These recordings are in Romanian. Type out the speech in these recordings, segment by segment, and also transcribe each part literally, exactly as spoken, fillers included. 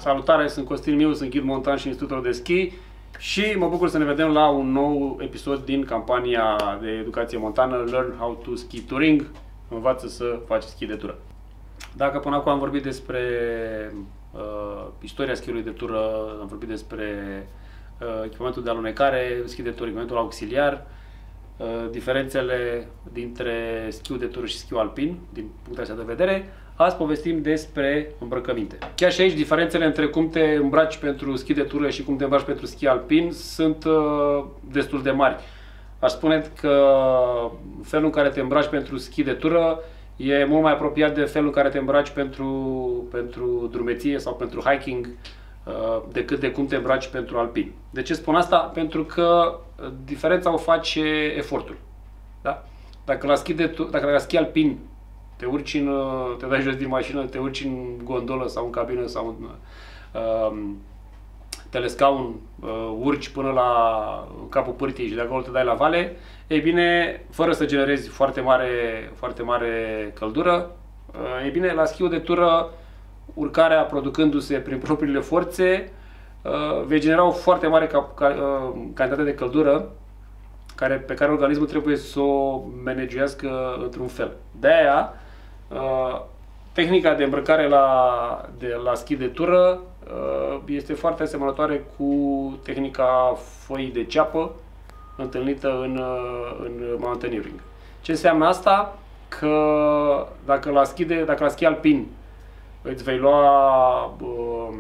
Salutare, sunt Costin Miu, sunt ghid montan și instructor de schi și mă bucur să ne vedem la un nou episod din campania de educație montană Learn How to Ski Touring. Învață să faci schi de tură. Dacă până acum am vorbit despre uh, istoria schiului de tură, am vorbit despre uh, echipamentul de alunecare, schi de tură, echipamentul auxiliar, uh, diferențele dintre schiul de tură și schiul alpin, din punctul ăsta de vedere, azi povestim despre îmbrăcăminte. Chiar și aici diferențele între cum te îmbraci pentru schi de tură și cum te îmbraci pentru schi alpin sunt uh, destul de mari. Aș spune că felul în care te îmbraci pentru schi de tură e mult mai apropiat de felul în care te îmbraci pentru, pentru drumeție sau pentru hiking uh, decât de cum te îmbraci pentru alpin. De ce spun asta? Pentru că diferența o face efortul. Da? Dacă la schi, de, dacă la schi alpin te urci în, te dai jos din mașină, te urci în gondolă sau în cabină sau în uh, telescaun, uh, urci până la capul pârtiei și de acolo te dai la vale, ei bine, fără să generezi foarte mare, foarte mare căldură, uh, ei bine, la schiul de tură, urcarea producându-se prin propriile forțe, uh, vei genera o foarte mare ca, ca, uh, cantitate de căldură care, pe care organismul trebuie să o managuească într-un fel. De-aia, uh, tehnica de îmbrăcare la, de, la schi de tură uh, este foarte asemănătoare cu tehnica foii de ceapă întâlnită în, uh, în mountaineering. Ce înseamnă asta? Că dacă la schi, de, dacă la schi alpin îți vei lua uh,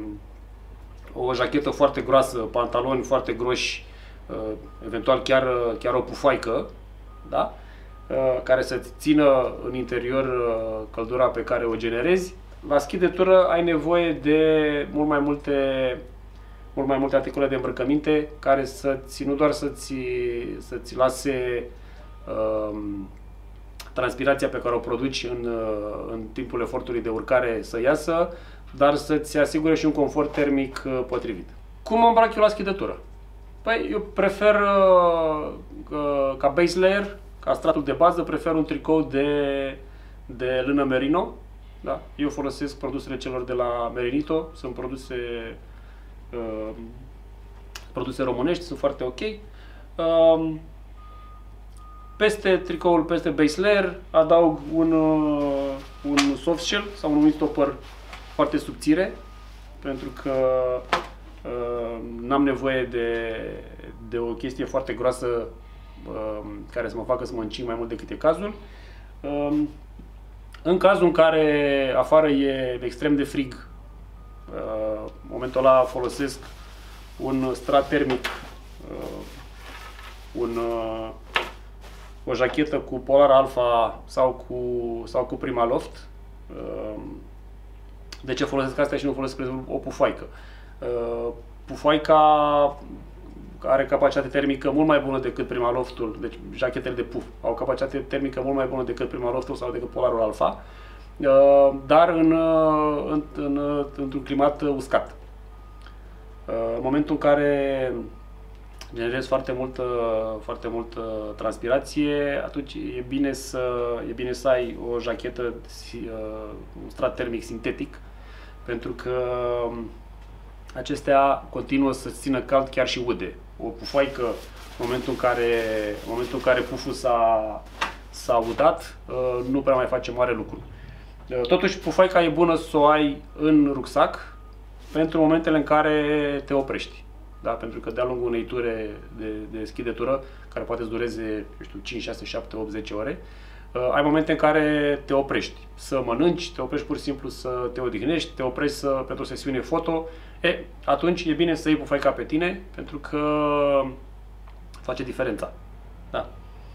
o jachetă foarte groasă, pantaloni foarte groși, Uh, eventual chiar, chiar o pufaică, da? uh, care să-ți țină în interior uh, căldura pe care o generezi. La schi de tură ai nevoie de mult mai multe, mult mai multe articole de îmbrăcăminte care să-ți, nu doar să-ți, să-ți lase uh, transpirația pe care o produci în, uh, în timpul efortului de urcare să iasă, dar să-ți asigure și un confort termic uh, potrivit. Cum mă îmbrac eu la schi de tură? Păi, eu prefer uh, uh, ca base layer, ca stratul de bază, prefer un tricou de, de lână merino. Da? Eu folosesc produsele celor de la Merinito, sunt produse, uh, produse românești, sunt foarte ok. Uh, peste tricoul, peste base layer, adaug un, uh, un soft shell sau un stopper foarte subțire, pentru că Uh, n-am nevoie de, de o chestie foarte groasă uh, care să mă facă să mă încing mai mult decât e cazul. Uh, în cazul în care afară e extrem de frig, uh, în momentul ăla folosesc un strat termic, uh, un, uh, o jachetă cu Polar Alpha sau cu, sau cu Primaloft. Uh, de ce folosesc astea și nu folosesc o pufaică? Uh, pufoaica are capacitate termică mult mai bună decât Primaloftul, deci jachetele de puf au capacitate termică mult mai bună decât Primaloftul sau decât Polarul Alpha, uh, dar în, în, în, într-un climat uscat. Uh, în momentul în care generezi foarte multă, foarte multă transpirație, atunci e bine să, e bine să ai o jachetă, uh, un strat termic sintetic, pentru că acestea continuă să țină cald chiar și ude. O pufoaică, în momentul în care, în momentul în care puful s-a udat, nu prea mai face mare lucru. Totuși, pufaica e bună să o ai în rucsac pentru momentele în care te oprești. Da? Pentru că de-a lungul unei ture de, de schi de tură, care poate să dureze, eu știu, cinci, șase, șapte, opt, zece ore, ai momente în care te oprești, să mănânci, te oprești pur și simplu să te odihnești, te oprești să, pentru o sesiune foto, e, atunci e bine să iei pufaica pe tine, pentru că face diferența. Da.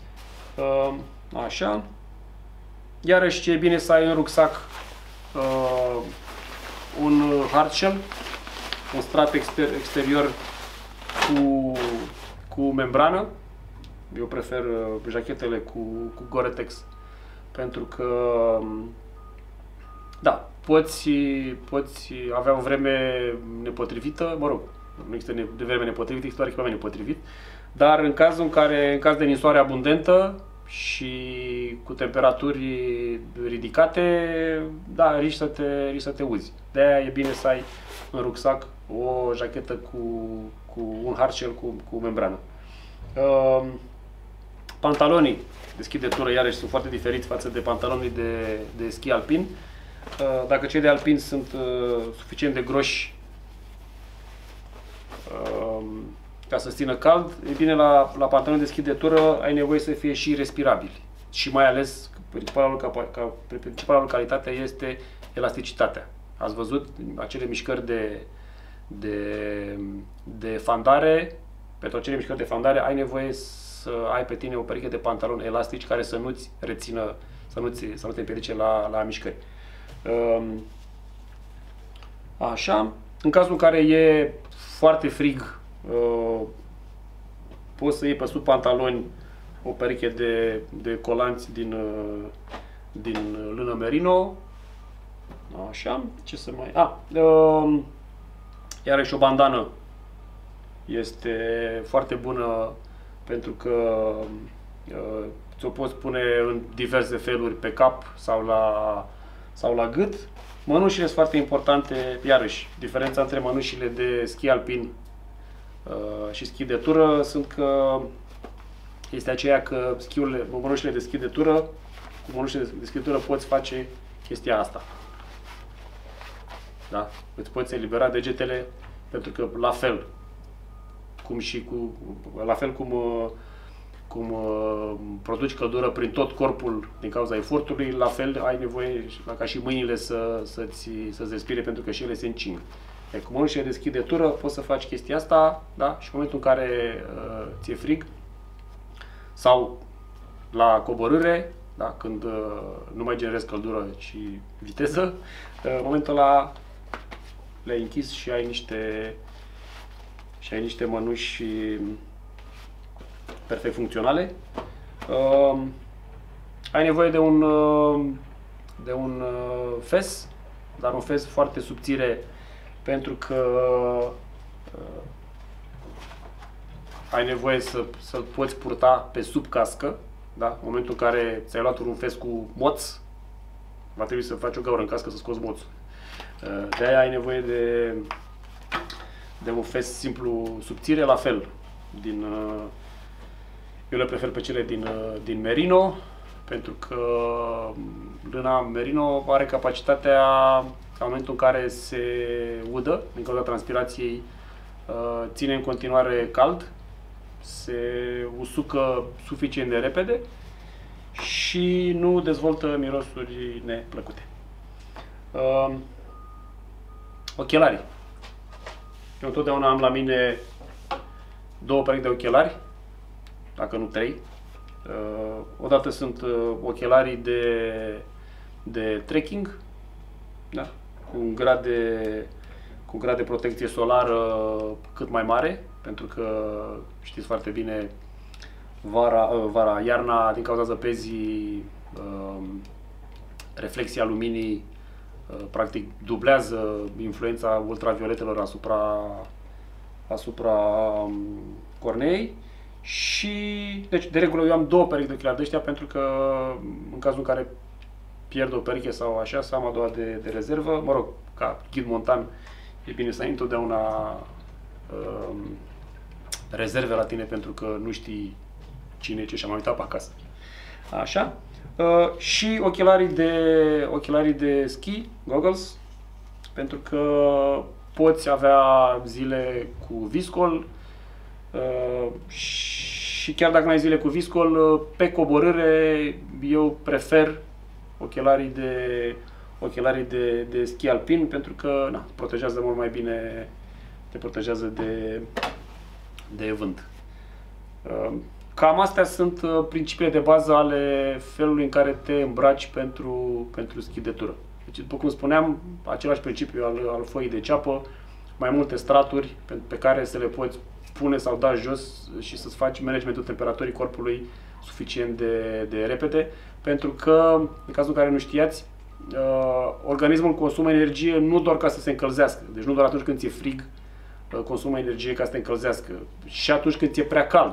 Așa. Iarăși ce e bine să ai în rucsac uh, un hard shell, un strat exter exterior cu, cu membrană. Eu prefer uh, jachetele cu, cu Gore-Tex, pentru că, da, poți, poți avea o vreme nepotrivită, mă rog, nu există de vreme nepotrivită, există doar echipament nepotrivit, dar în cazul în care, în caz de ninsoare abundentă și cu temperaturi ridicate, da, riști să te, riști să te uzi. De-aia e bine să ai în rucsac o jachetă cu, cu un hardshell cu, cu membrană. Uh, pantalonii de schi de tură, iarăși, sunt foarte diferiți față de pantalonii de, de schi alpin. Uh, dacă cei de alpin sunt uh, suficient de groși uh, ca să țină cald, e bine, la, la pantaloni de schi de tură ai nevoie să fie și respirabili. Și mai ales, principala lor, ca, principala lor calitate este elasticitatea. Ați văzut acele mișcări de, de, de fandare, pentru acele mișcări de fandare ai nevoie să ai pe tine o pereche de pantaloni elastici care să nu-ți rețină, să nu-ți, să nu te împiedice la, la mișcări. Așa, în cazul în care e foarte frig, poți să iei pe sub pantaloni o pereche de, de colanți din, din lână merino. Așa, ce să mai... A, uh, iarăși o bandană este foarte bună pentru că uh, ți-o poți pune în diverse feluri pe cap sau la, sau la gât. Mănușile sunt foarte importante, iarăși, diferența între mănușile de schi alpin uh, și schi de tură sunt că este aceea că schiurile, mănușile de schi de tură, cu mănușile de schi de tură poți face chestia asta. Da? Îți poți elibera degetele, pentru că la fel cum și cu la fel cum cum produci căldură prin tot corpul din cauza efortului, la fel ai nevoie ca și mâinile să să-ți să-ți respire, pentru că și ele se încing. E, cu mănușile de schi de tură poți să faci chestia asta, da? Și în momentul în care uh, ți-e frig sau la coborâre, da? Când uh, nu mai generezi căldură, ci viteză, uh, în momentul ăla le-ai închis și ai niște și ai niște mănuși perfect funcționale. Uh, ai nevoie de un uh, de un uh, fes, dar un fes foarte subțire, pentru că uh, ai nevoie să să-l poți purta pe sub cască, da? În momentul în care ți-ai luat un fes cu moț, va trebui să faci o gaură în cască să scoți moțul. De aia ai nevoie de, de un fes simplu subțire, la fel. Din, eu le prefer pe cele din, din merino, pentru că lâna merino are capacitatea, în momentul în care se udă, din cauza transpirației, ține în continuare cald, se usucă suficient de repede și nu dezvoltă mirosuri neplăcute. Ochelarii. Eu întotdeauna am la mine două perechi de ochelari, dacă nu trei. Odată sunt ochelarii de, de trekking, da? Cu un grad de, cu un grad de protecție solară cât mai mare, pentru că știți foarte bine, vara, vara iarna, din cauza zăpezii, reflexia luminii practic dublează influența ultravioletelor asupra, asupra corneei. Și deci de regulă eu am două perechi de ochelari de ăștia, pentru că în cazul în care pierd o pereche sau așa, să am a doua de, de rezervă. Mă rog, ca ghid montan e bine să ai întotdeauna uh, rezerve la tine, pentru că nu știi cine e ce și-a mai uitat pe acasă. Așa. Uh, și ochelarii de, ochelarii de schi, goggles, pentru că poți avea zile cu viscol uh, și chiar dacă nu ai zile cu viscol, uh, pe coborâre eu prefer ochelarii de, ochelarii de, de schi alpin, pentru că na, protejează mult mai bine, te protejează de, de vânt. Uh, Cam astea sunt principiile de bază ale felului în care te îmbraci pentru, pentru schi de tură. Deci, după cum spuneam, același principiu al, al foii de ceapă, mai multe straturi pe, pe care să le poți pune sau da jos și să-ți faci managementul temperaturii corpului suficient de, de repede, pentru că, în cazul în care nu știați, uh, organismul consumă energie nu doar ca să se încălzească, deci nu doar atunci când ți-e frig, uh, consumă energie ca să te încălzească, și atunci când ți-e prea cald.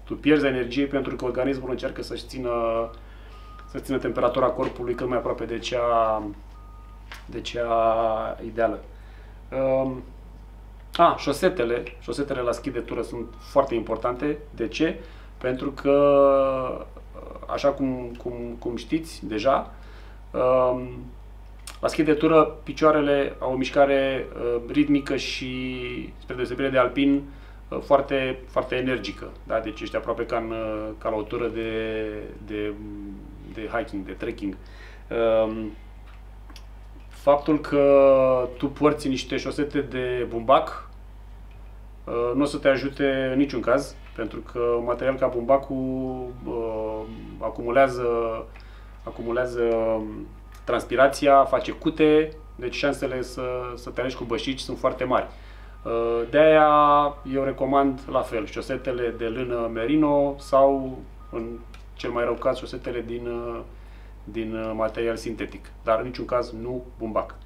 Tu pierzi energie pentru că organismul încearcă să-și țină, să țină temperatura corpului cât mai aproape de cea, de cea ideală. Um, a, șosetele, șosetele la schi de tură sunt foarte importante. De ce? Pentru că, așa cum, cum, cum știți deja, um, la schi de tură picioarele au o mișcare uh, ritmică și, spre deosebire de alpin, uh, foarte, foarte energică. Da? Deci ești aproape ca, în, uh, ca la o tură de, de, de hiking, de trekking. Uh, faptul că tu porți niște șosete de bumbac uh, nu o să te ajute în niciun caz, pentru că un material ca bumbacul uh, acumulează, acumulează transpirația, face cute, deci șansele să, să te alegi cu bășici sunt foarte mari. De aia eu recomand la fel șosetele de lână merino sau, în cel mai rău caz, șosetele din, din material sintetic, dar în niciun caz nu bumbac.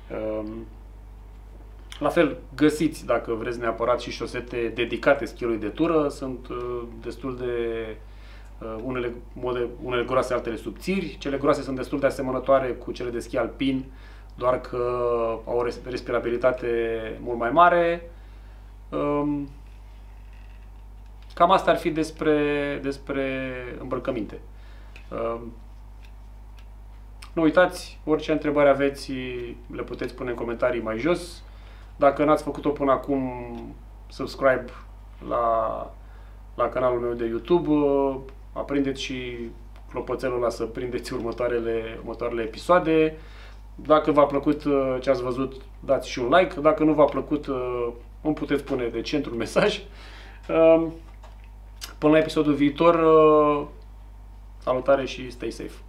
La fel, găsiți, dacă vreți neapărat, și șosete dedicate schiului de tură, sunt destul de Unele, mode, unele groase, altele subțiri. Cele groase sunt destul de asemănătoare cu cele de schi alpin, doar că au o respirabilitate mult mai mare. Cam asta ar fi despre, despre îmbrăcăminte. Nu uitați, orice întrebări aveți, le puteți pune în comentarii mai jos. Dacă n-ați făcut-o până acum, subscribe la, la canalul meu de YouTube. Aprindeți și clopoțelul ăla să prindeți următoarele, următoarele episoade. Dacă v-a plăcut ce ați văzut, dați și un like. Dacă nu v-a plăcut, îmi puteți pune de centru un mesaj. Până la episodul viitor, salutare și stay safe!